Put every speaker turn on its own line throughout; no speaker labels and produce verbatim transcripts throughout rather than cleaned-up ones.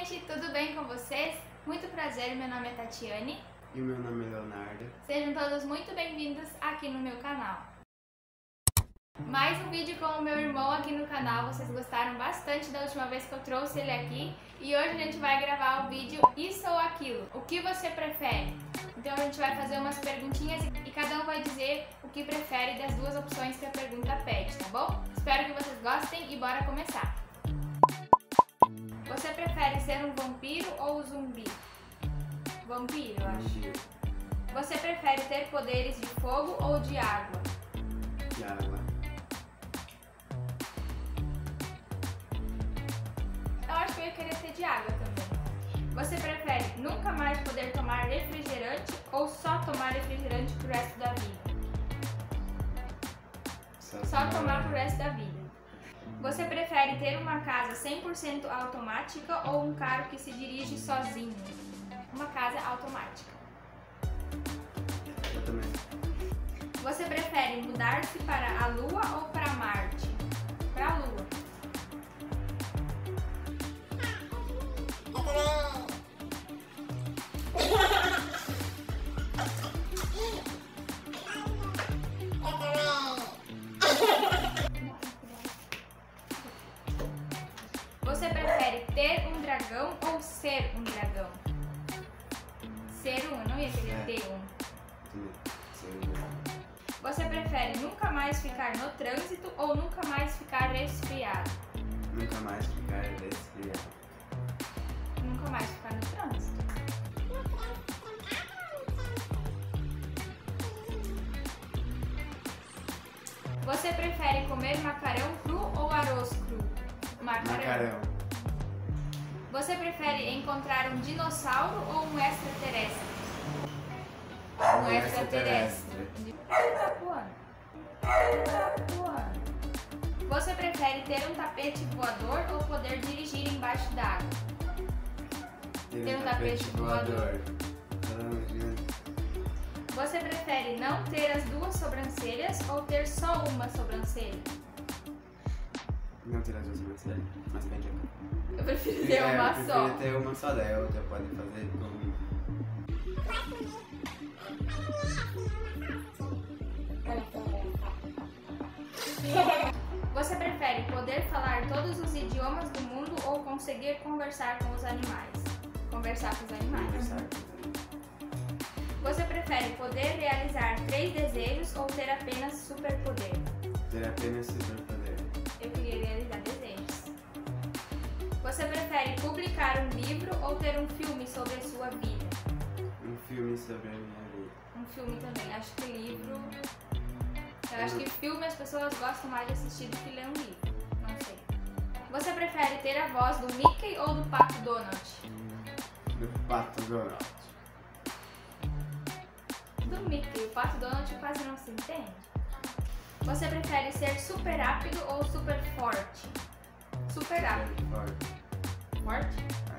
gente, tudo bem com vocês? Muito prazer, meu nome é Tatiane.
E o meu nome é Leonardo.
Sejam todos muito bem-vindos aqui no meu canal. Mais um vídeo com o meu irmão aqui no canal. Vocês gostaram bastante da última vez que eu trouxe ele aqui. E hoje a gente vai gravar o vídeo Isso ou Aquilo. O que você prefere? Então a gente vai fazer umas perguntinhas e cada um vai dizer o que prefere das duas opções que a pergunta pede, tá bom? Espero que vocês gostem e bora começar. Você prefere ser um vampiro ou um zumbi? Vampiro, eu acho. Você prefere ter poderes de fogo ou de água?
De água.
Eu acho que eu ia querer ter de água também. Você prefere nunca mais poder tomar refrigerante ou só tomar refrigerante pro resto da vida?
Só,
Só tomar pro resto da vida. Você prefere ter uma casa cem por cento automática ou um carro que se dirige sozinho? Uma casa automática.
Eu também.
Você prefere mudar-se para a Lua ou para Marte? Para a Lua.
Eu também.
Você prefere ter um dragão ou ser um dragão? Ser um, eu não ia querer
É.
ter um.
Também. Sim.
Você prefere nunca mais ficar no trânsito ou nunca mais ficar resfriado?
Nunca mais ficar resfriado.
Nunca mais ficar no trânsito. Você prefere comer macarrão cru ou arroz cru?
Macarrão.
Você prefere encontrar um dinossauro ou um extraterrestre? Um
Um
extraterrestre. Ele tá voando. Ele tá voando. Você prefere ter um tapete voador ou poder dirigir embaixo d'água? Ter um tapete voador.
Caramba, gente.
Você prefere não ter as duas sobrancelhas ou ter só uma sobrancelha?
Não ter as duas sobrancelhas, mas bem que eu
Eu prefiro ter
É,
uma
eu
só.
prefiro ter uma só, daí a outra pode fazer como...
Você prefere poder falar todos os idiomas do mundo ou conseguir conversar com os animais? Conversar com os animais.
Conversar.
Você prefere poder realizar três desejos ou ter apenas superpoder?
Ter apenas superpoder.
Eu queria realizar desejos. Você prefere publicar um livro ou ter um filme sobre a sua vida?
Um filme sobre a minha vida.
Um filme também. Acho que livro... Eu acho que filme as pessoas gostam mais de assistir do que ler um livro. Não sei. Você prefere ter a voz do Mickey ou do Pato Donald?
Do Pato Donald.
Do Mickey. O Pato Donald quase não se entende. Você prefere ser super rápido ou super forte? Super rápido.
Forte.
Forte?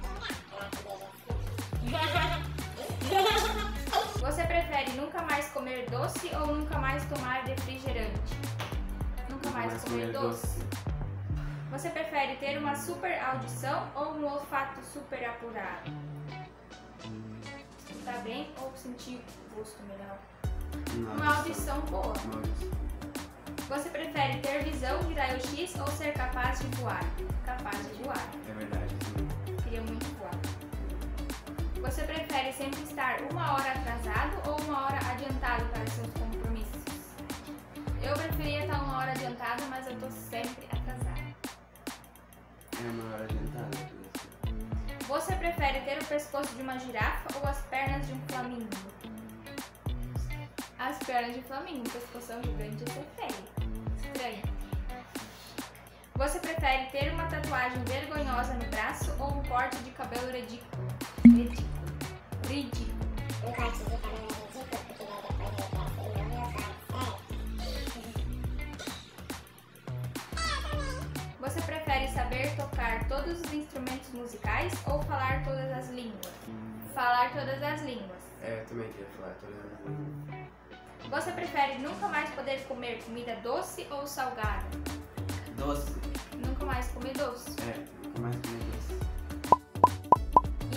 Você prefere nunca mais comer doce ou nunca mais tomar refrigerante? Nunca mais comer doce. Você prefere ter uma super audição ou um olfato super apurado? Escutar bem ou sentir o gosto melhor? Uma audição boa.
Uma audição.
Você prefere ter visão de raio-x ou ser capaz de voar? Capaz de voar.
É verdade. Sim.
Queria muito voar. Você prefere sempre estar uma hora atrasado ou uma hora adiantado para seus compromissos? Eu preferia estar uma hora adiantada, mas eu tô sempre atrasada.
É uma hora adiantada. por isso.
Você prefere ter o pescoço de uma girafa ou as pernas de um flamingo? As pernas de flamingo, um pescoção gigante ia ser feio. Estranho. Você prefere ter uma tatuagem vergonhosa no braço ou um corte de cabelo ridículo? Ridículo. Ridículo.
Um corte de cabelo ridículo, porque daí depois ele cresce e não me usar.
Você prefere saber tocar todos os instrumentos musicais ou falar todas as línguas? Falar todas as línguas.
É, eu também queria falar todas as línguas.
Você prefere nunca mais poder comer comida doce ou salgada?
Doce.
Nunca mais comer doce.
É, nunca mais comer doce.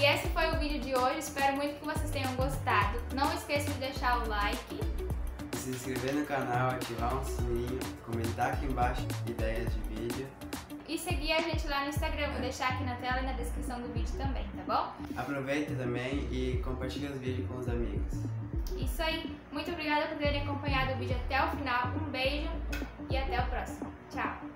E esse foi o vídeo de hoje, espero muito que vocês tenham gostado. Não esqueça de deixar o like,
Se inscrever no canal, ativar um sininho, comentar aqui embaixo ideias de vídeo.
e seguir a gente lá no Instagram, vou deixar aqui na tela e na descrição do vídeo também, tá bom?
Aproveita também e compartilha os vídeos com os amigos.
Isso aí, muito obrigada por terem acompanhado o vídeo até o final, um beijo e até o próximo. Tchau!